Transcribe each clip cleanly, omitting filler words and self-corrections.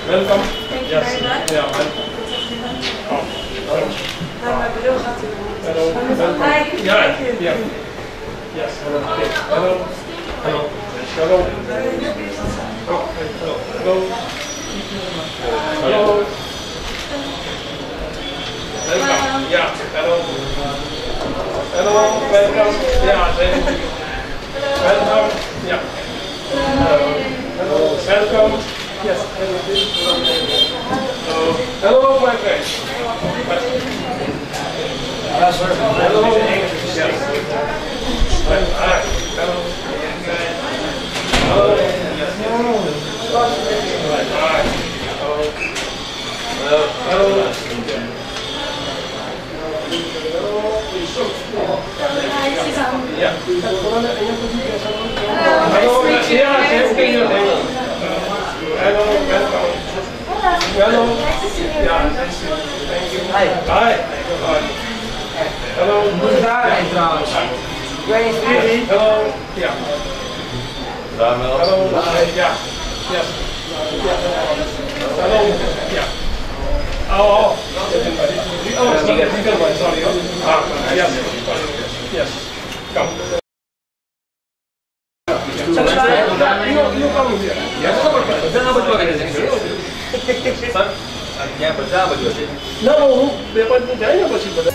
Welcome. Thank you Yes. very much. Yeah, welcome. Oh, Mijn bril gaat u. hello. Welcome. Hi. Yeah, Thank you. yeah. Yes. Hello. Hello. Hello. Hello. Oh, hello. Hello. Hello. Welcome. Yeah. Hello. Hello. Welcome. Yeah. Welcome. Yeah. Hello. Welcome. Yes. Hello, my friend. Hello. Yes. Hi. Hello. Hello. Yes. Hi. Hello. Hello. Yeah. Hello. Yeah. Same to you. Hello. Welcome. Hello. Yeah. Thank you. Hi. Hi. Hello. trouwens. Hello. Yeah. Hello. Yeah. Yes. Hello. Yeah. Oh. Oh, single one. Sorry. Yes. Yes. Come. You come here. Yes. No, paper नहीं जाएगा बच्ची बता.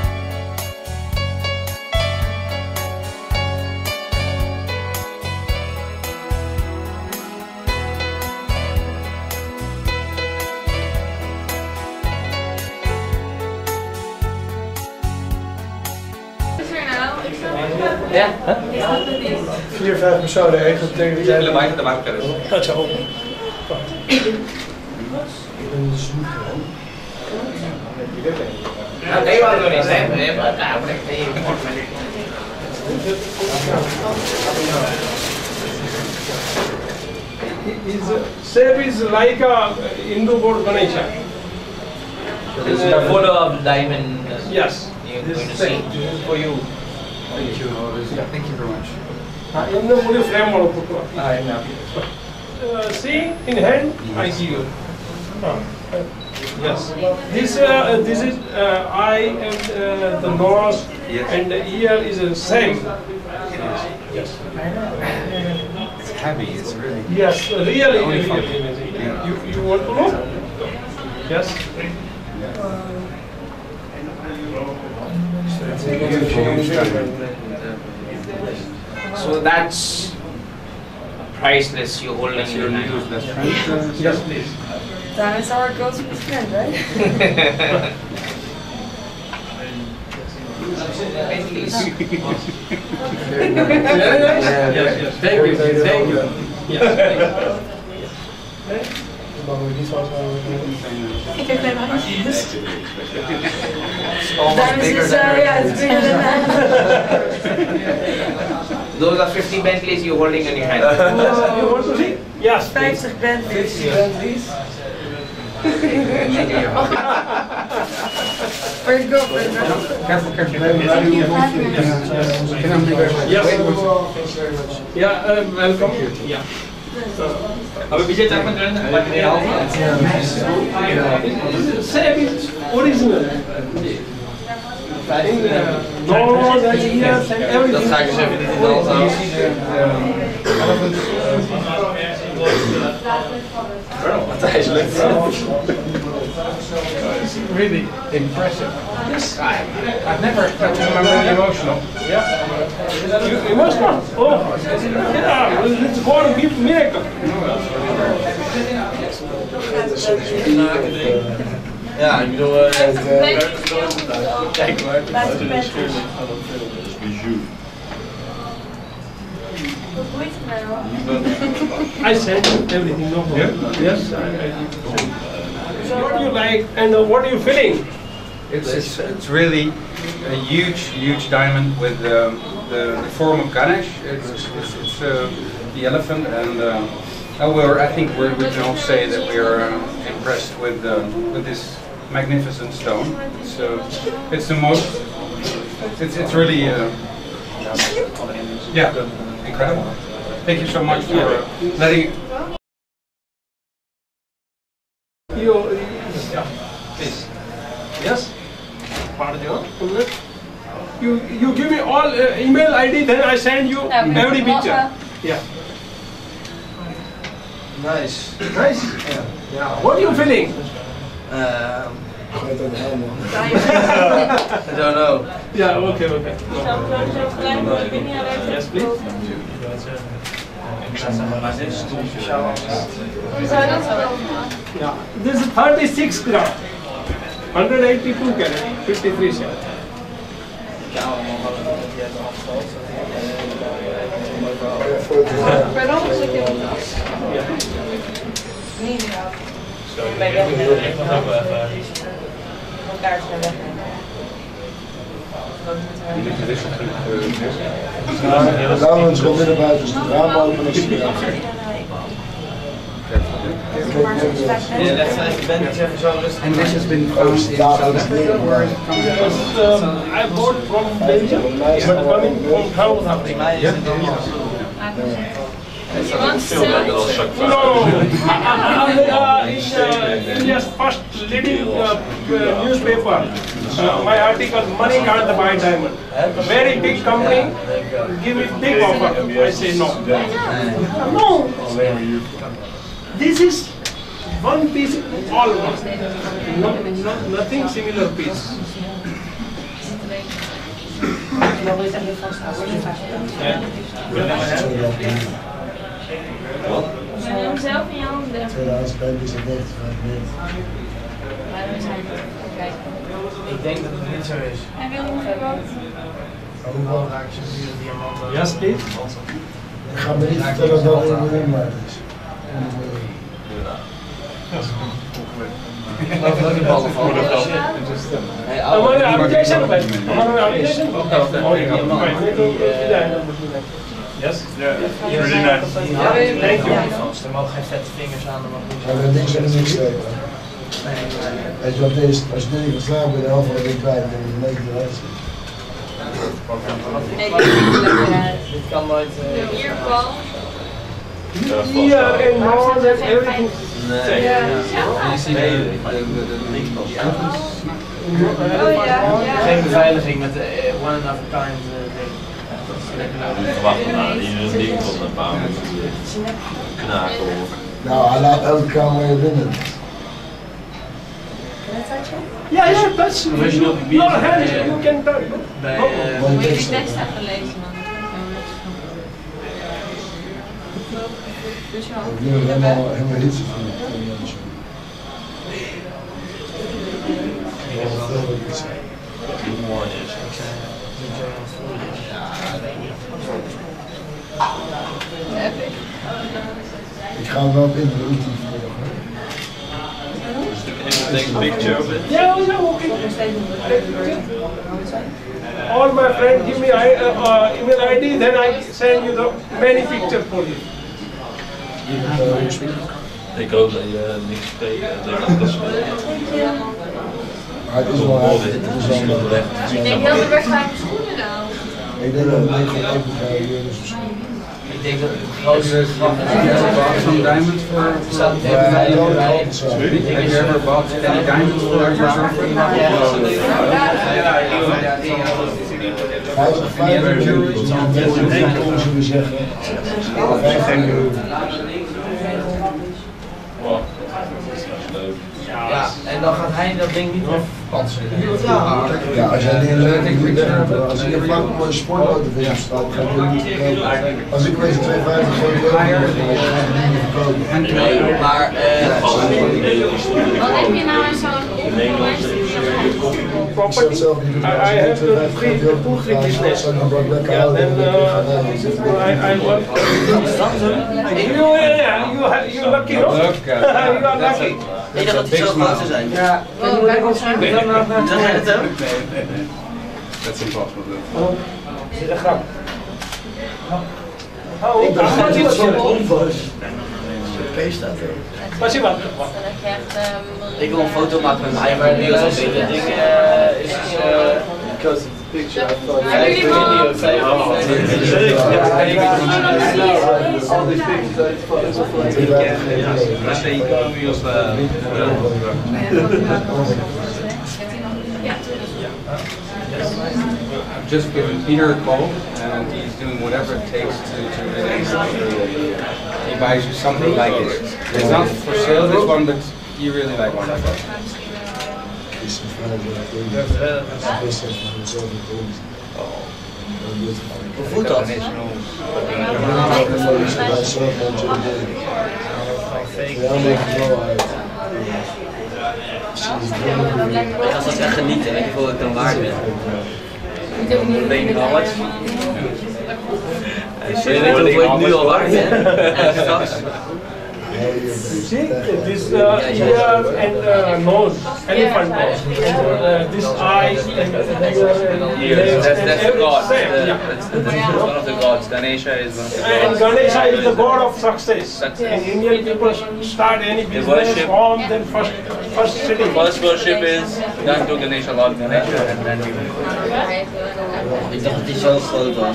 Ja? 4-5 personen eigenlijk tegen De mic, de mic verder. Dat zou ook. Nou, nee, we doen niet, hè? Shape is like a Hindu board Ganesha. This is a photo of the diamond. Yes. You're This going to is see. for you. Thank you. Thank you very much. In the movie frame model photo. I know. See in hand, I see you. Yes. This is eye and the nose, Yes. and the ear is the same. Yes. It's heavy. It's really. Yes. Really, Only really fun. amazing. Yeah. You want to know? Yes. It's a huge diamond. So that's priceless. You're holding That's in your your news hand. best friend. Yes, please. That is our go-to friend, right? Bentleys. Yes. Thank you. Thank you. Yes. Ik heb geen handjes. Almost Diamonds bigger is, than yeah, it's bigger than that. Those are 50 Bentleys you're holding in your hand. You want to see? Yes, please. 50 Bentleys. Where'd it go? Careful, careful. Yes. Yeah, welcome. Yeah. Same is original. In nose and ears and everything. Dat ga ik eens even in het land Matthijs lukt. Really impressive. Yes. I've never. I'm really emotional. Yeah. You must not. Oh, yeah. It's God give miracle. Ja, ik bedoel... Kijk maar. I said everything. No problem. Yes. So what do you like and what are you feeling? It's really a huge diamond with the form of Ganesh. It's the elephant, and I think we can all say that we are impressed with this magnificent stone. It's the most. It's really yeah, incredible. Thank you so much for letting Yeah, please. Yes? Pardon? You give me all email ID, then I send you every picture. Yeah. Nice. Nice? Yeah. What are you feeling? I don't know. Yeah, okay. Yes, please. Yeah, this is 36 gram. 182 carat, 53 cent. Laurens komt binnen buiten, dus het raam open is het. And this has been found in South Africa or Yes, I bought from Belgium, but coming from South Africa. No, in India's first leading newspaper, my article, Money Can't Buy Diamond. Very big company, give me big offer. I say no. No. This is one piece, all one. Nothing similar piece. Ben je hem zelf in je handen? 2005 is het net. Waarom zijn we? Kijk. Ik denk dat het niet zo is. Hij wil nog gewoon. Hoeveel? Raak je een diamant. Yes, please. Ik ga me niet vertellen dat het een miljoen waard is. Welke ballen van? हमारे application पे हमारे application Yes. Yeah, really nice. Thank you. Er mogen geen vette vingers aan, er mag niet Maar dat ding zit er niks tegen. Weet je wat het is? Als je dit niet verslaat, ben je de helft van het ding kwijt. Dan moet je het eruit zien. Nee, dit ziet er lekker uit. Dit kan nooit. Hier, Paul. Here and now and everything. Nee. Ja. And you see the Oh ja, ja. Geen beveiliging met de one and of a kind ding. Dat is lekker leuk. Verwachten die een ding van een baan knaken of. Nou, hij laat elke kamer weer binnen. Yeah, that's Original your hand. You can touch. Bij, Moet je die tekst even lezen dan? Dus ja. Ik wil helemaal hits van. Mooi is. Ik ga hem wel op internet Take a picture of it. Yeah, okay. All my friends give me email ID, then I send you the many pictures for you. Ik hoop dat je niks spreekt. Maar het is wel hard. Het is wel hard. Ik denk heel de weg naar mijn schoenen dan. Ik denk dat het niet gewoon even gaat weer dus ik denk dat het grootste grap is. some diamonds for Staat niet even bij je bij. have you ever bought any diamonds for your girlfriend? 50 euro zullen we zeggen. 50 euro. Ja, en dan gaat hij dat ding niet meer patsen. Ja, als jij niet leuk vindt, als je een vlak mooie sportauto voor je staat, ga je het niet verkopen. Als ik deze 250 geef, dan ga je het niet verkopen. Nee, maar Wat heb je nou aan zo'n ongewijs Property. I have the free business. Yeah, then I work. You're lucky, no? You are lucky. ik dacht dat hij zo groot zou zijn. Yeah. Oh, kijk eens aan. Dat zijn het ook? That's impossible. Zit een grap. Ik dacht dat het zo was. staat er. Maar zie wat. Dan heb je echt Ik wil een foto maken met mij, maar nu is dit ding is picture. I thought Hebben jullie hem al? all these pictures. I thought it was like Als de economie of I've just given Peter a call, and he's doing whatever it takes to really. He buys you something like this. It's not for sale, this one, but you really like one like that. Hoe voelt dat? Als dat echt genieten en hoeveel ik dan waard ben. Dan ben je al wat. Wil je weten hoeveel ik nu al waard ben? En straks. See, this ear and nose, elephant nose, and this eyes and Yes, that's the god. same, yeah. That's one of the gods. Ganesha is one of the And gods. Ganesha is the god of success. Success. And Indian people start any business worship- from then first sitting. First worship is done to Ganesha, Lord Ganesha, and then we Ik dacht dat die zo groot was.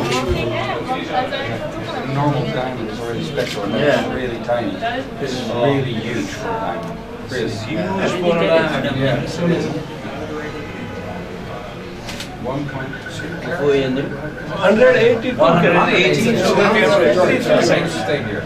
A normal diamond is already special, and Yeah. it's really tiny. This is really huge for a diamond. Really huge. for a diamond. Yeah. 1.2. Voel je je nu? 182 182 Stay here.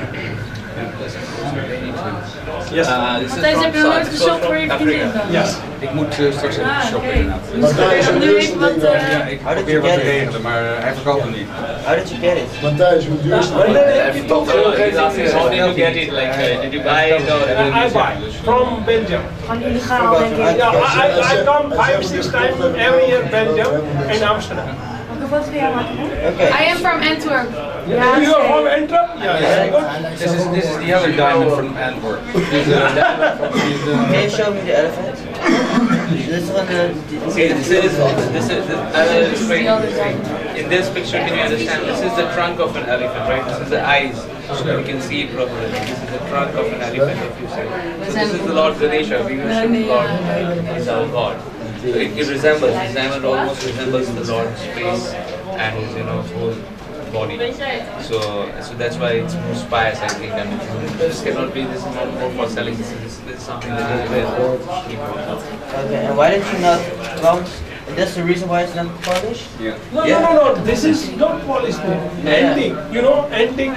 Yes. This is Matthijs, from heb je nog nooit South gezocht voor je Africa. vriendin dan? Yes. Ik moet straks even shoppen inderdaad. Matthijs, Nu even wat... Ja, ik probeer wat te regelen, maar hij verkoopt hem niet. How did you get it? Matthijs, hoe duur is het? 182 He's asking, how did you get it? Like, did you buy it or? I buy from Belgium. Gewoon illegaal denk ik. Yeah, I come 5-6 times every year Belgium and Amsterdam. Mag ik een foto van jou maken? Okay. I am from Antwerp. You are from Antwerp? Yeah, good. This is the other diamond from Antwerp. Can you show me the elephant? This one, See, I will explain. In this picture, can you understand? This is the trunk of an elephant, right? This is the eyes, so you can see it properly. This is the trunk of an elephant, if you say. So this is the Lord Ganesha. We worship the Lord. He's our God. So it resembles. This diamond almost resembles the Lord's face and his, whole body. So that's why it's most pious, I think. And this cannot be. This is not more for selling. This is something that is very keep on. Okay, and why did you not count? That's the reason why it's not polished? Yeah. No. This is not polished. Antique. You know, antique.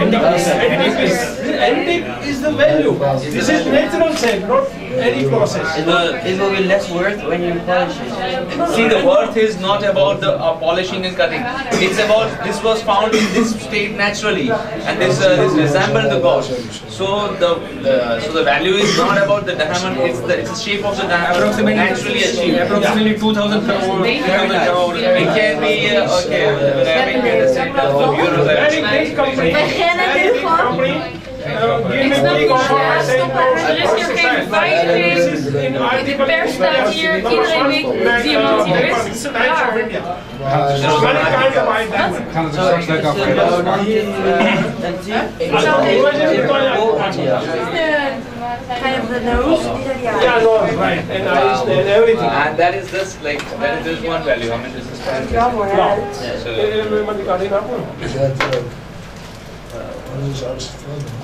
Antique is the value. This is natural shape, not any process. It will be less worth when you polish it. See, the worth is not about the polishing and cutting. It's about this was found in this state naturally, and this resembled the god. So the value is not about the diamond. It's the shape of the diamond naturally achieved. Approximately 2,000 crore. It can be okay. We understand the viewer of Very big company. Very big company. Give me big offer. I say no. Er is hier geen veiling. This is in De article. pers staat hier, iedereen weet diamant hier is. Het is raar. There's many kinds of white diamond. We gaan het er straks lekker over Kind of the nose. Yeah, no, right. And eyes and everything. and that is this one value. I mean, this is so. Is dat wat is alles vertrouwd?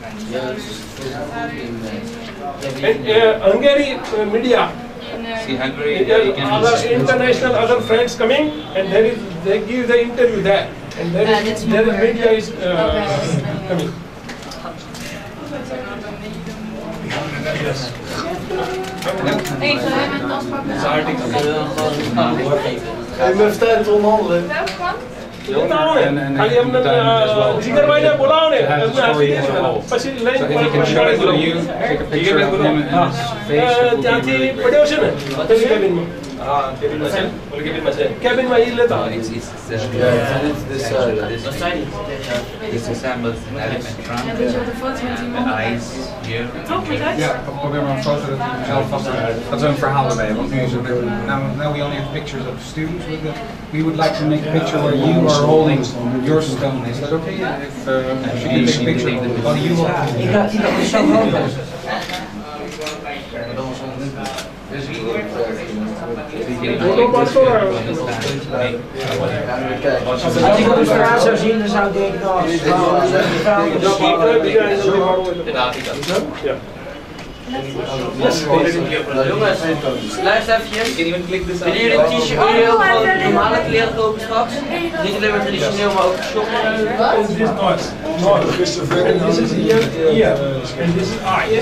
Hungary media. See, Hungary, you can Other international other friends coming, and they give the interview there, and there is media is coming. Yes. Nee, zullen wij mijn tas pakken? Geef me even tijd te onderhandelen. Welke kant? खाली हमने जिगर भाई ने बोला उन्हें So if you can show it to you, take a picture of him and his face. It ત્યાં would be થી really પડ્યો great. છે ને તેની કેબિનમાં હા કેબિનમાં છે ઓલી કેબિનમાં છે કેબિનમાં ઈ લેતા It's this resembles an elephant trunk, Ja, weet je wat de foto met die the man? eyes here. Ja, probeer maar een foto dat hij zelf vast dat we een verhaal erbij hebben. Want nu is het now we only have pictures of students. We would like to make a picture where you are holding your stone. Is that okay? If you can take a picture while you are. Foto pastor. Als ik op de straat zou zien, dan zou ik denken, nou, Jongens, luister even. Willen jullie een t-shirt, jullie ook gewoon normale kleren kopen straks? Niet alleen maar traditioneel, maar ook shoppen. This is not. This is here, and this is eye.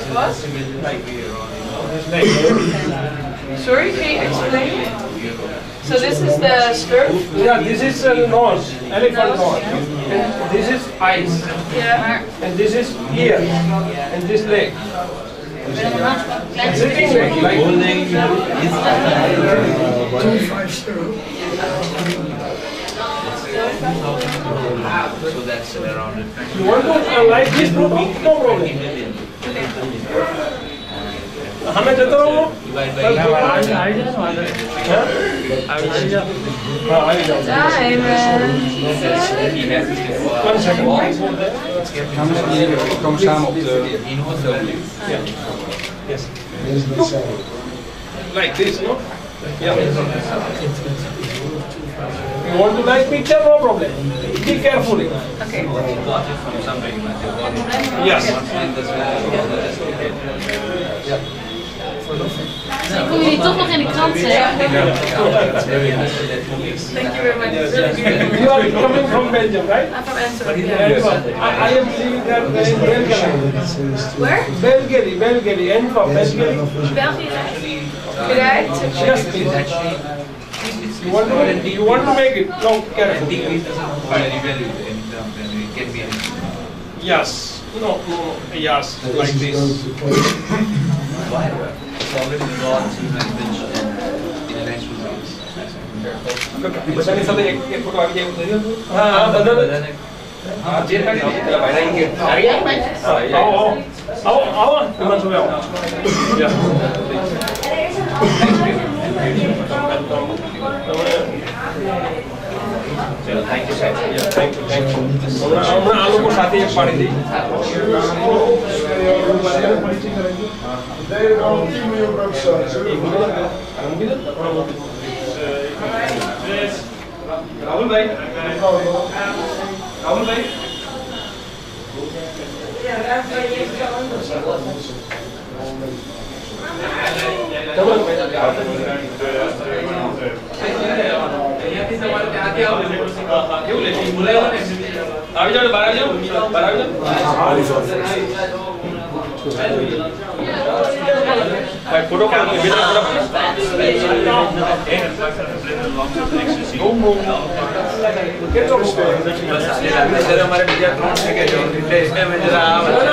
Sorry, can you explain? So this is the skirt? Yeah, this is nose, elephant nose. And this is eyes. Yeah. And this is ear. And this leg. Sitting leg, like So that's around it. you want to like this problem? No problem. हमें देता हूँ We komen samen op de Yes. Like this, no? Yeah. You want to like picture? No problem. Be carefully. Okay. Yes. Ik kom jullie toch nog in de krant zeggen. Thank you very much. You are coming from Belgium, right? I'm from Amsterdam. I am living there in Belgium. Where? Belgium, and from Belgium. België. Right? Yes, please. You want to make it? No, careful. Yes. No, yes, like this. Bisa nih satu yang foto lagi yang tadi. Benar. Dia kan tidak banyak yang hari apa? Awal, teman semua. Ya. Thank you, sir. Yeah, thank you. हमरा आलू को साथी एक पानी दी. राहुल भाई. राहुल भाई. Photo हमारे media account से क्या जो इसमें मैं जरा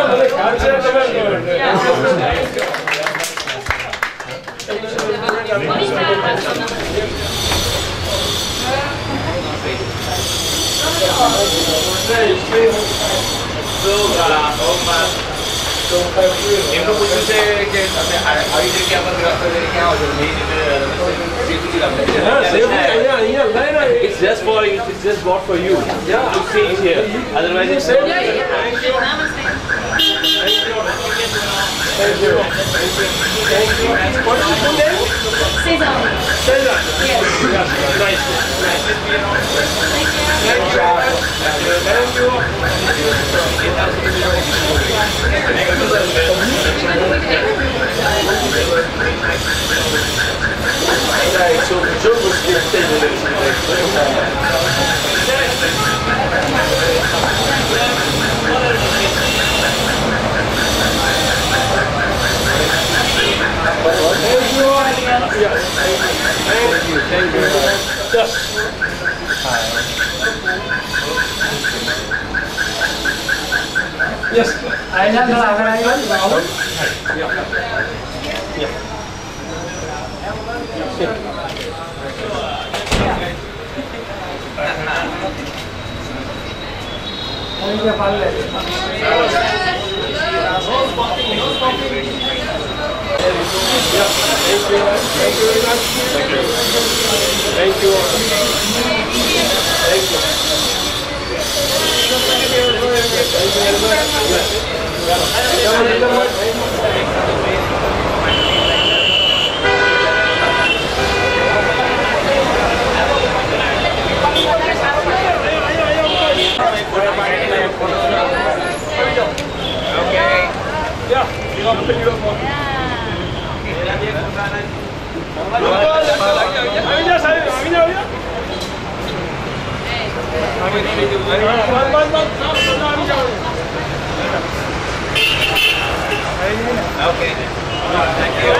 इनको पूछने से कि अभी देखिए अपन रास्ते में क्या हो जाए It's just for it's just bought for you. Yeah, to see it here. Otherwise, it's Thank you. What is your name? Cesar. Cesar. Yes. Nice. Thank you. Thank you. Yes. Yes. I have Rahul. Yeah. Yeah. Thank you. Okay. Thank you.